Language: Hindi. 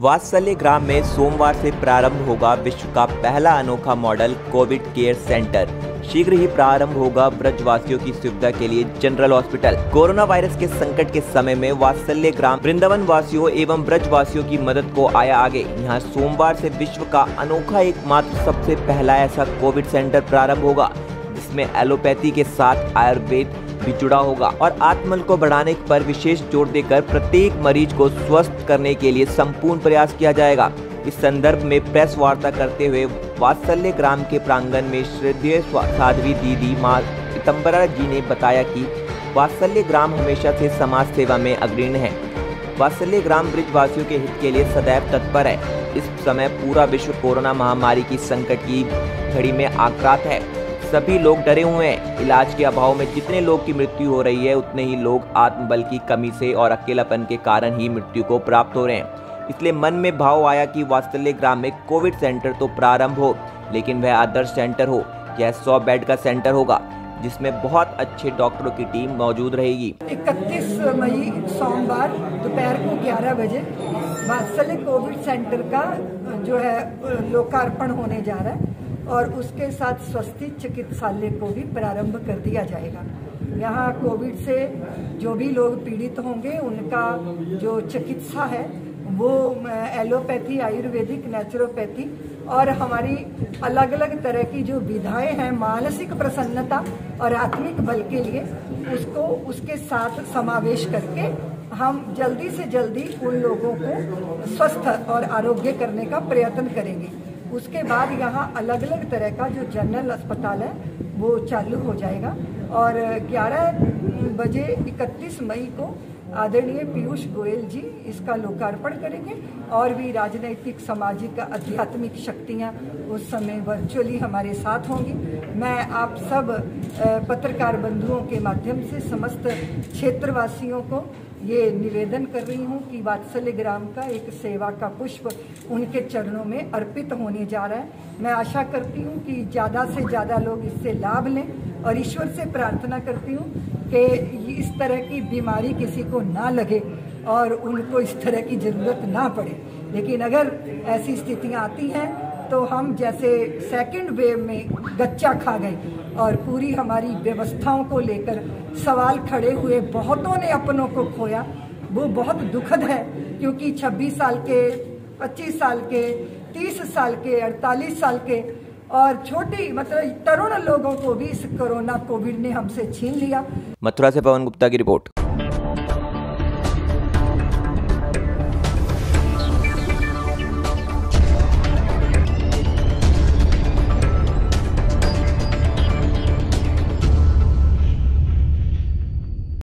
वात्सल्य ग्राम में सोमवार से प्रारंभ होगा विश्व का पहला अनोखा मॉडल कोविड केयर सेंटर। शीघ्र ही प्रारंभ होगा ब्रजवासियों की सुविधा के लिए जनरल हॉस्पिटल। कोरोना वायरस के संकट के समय में वात्सल्य ग्राम वृंदावन वासियों एवं ब्रजवासियों की मदद को आया आगे। यहाँ सोमवार से विश्व का अनोखा एकमात्र सबसे पहला ऐसा कोविड सेंटर प्रारंभ होगा, जिसमें एलोपैथी के साथ आयुर्वेद भी जुड़ा होगा और आत्मबल को बढ़ाने पर विशेष जोर देकर प्रत्येक मरीज को स्वस्थ करने के लिए संपूर्ण प्रयास किया जाएगा। इस संदर्भ में प्रेस वार्ता करते हुए वात्सल्य ग्राम के प्रांगण में श्रद्धेय साध्वी दीदी मां पीताम्बरा जी ने बताया कि वात्सल्य ग्राम हमेशा से समाज सेवा में अग्रणी है। वात्सल्य ग्राम ब्रजवासियों के हित के लिए सदैव तत्पर है। इस समय पूरा विश्व कोरोना महामारी की संकट की घड़ी में आक्रांत है। सभी लोग डरे हुए हैं। इलाज के अभाव में जितने लोग की मृत्यु हो रही है, उतने ही लोग आत्मबल की कमी से और अकेलापन के कारण ही मृत्यु को प्राप्त हो रहे हैं। इसलिए मन में भाव आया कि वात्सल्य ग्राम में कोविड सेंटर तो प्रारंभ हो, लेकिन वह आदर्श सेंटर हो। यह 100 बेड का सेंटर होगा, जिसमें बहुत अच्छे डॉक्टरों की टीम मौजूद रहेगी। 31 मई सोमवार दोपहर को 11 बजे वात्सल्य कोविड सेंटर का जो है लोकार्पण होने जा रहा है और उसके साथ स्वस्ति चिकित्सालय को भी प्रारंभ कर दिया जाएगा। यहाँ कोविड से जो भी लोग पीड़ित होंगे, उनका जो चिकित्सा है वो एलोपैथी, आयुर्वेदिक, नेचुरोपैथी और हमारी अलग अलग तरह की जो विधाएं हैं मानसिक प्रसन्नता और आत्मिक बल के लिए, उसको उसके साथ समावेश करके हम जल्दी से जल्दी उन लोगों को स्वस्थ और आरोग्य करने का प्रयत्न करेंगे। उसके बाद यहाँ अलग अलग तरह का जो जनरल अस्पताल है वो चालू हो जाएगा और 11 बजे 31 मई को आदरणीय पीयूष गोयल जी इसका लोकार्पण करेंगे और भी राजनैतिक, सामाजिक, आध्यात्मिक शक्तियाँ उस समय वर्चुअली हमारे साथ होंगी। मैं आप सब पत्रकार बंधुओं के माध्यम से समस्त क्षेत्रवासियों को ये निवेदन कर रही हूँ कि वात्सल्य ग्राम का एक सेवा का पुष्प उनके चरणों में अर्पित होने जा रहा है। मैं आशा करती हूँ कि ज़्यादा से ज़्यादा लोग इससे लाभ लें और ईश्वर से प्रार्थना करती हूँ कि इस तरह की बीमारी किसी को ना लगे और उनको इस तरह की ज़रूरत ना पड़े। लेकिन अगर ऐसी स्थितियाँ आती हैं तो हम जैसे सेकंड वेव में गच्चा खा गए और पूरी हमारी व्यवस्थाओं को लेकर सवाल खड़े हुए, बहुतों ने अपनों को खोया, वो बहुत दुखद है। क्योंकि 26 साल के, 25 साल के, 30 साल के, 48 साल के और छोटी मतलब तरुण लोगों को भी इस कोरोना कोविड ने हमसे छीन लिया। मथुरा से पवन गुप्ता की रिपोर्ट।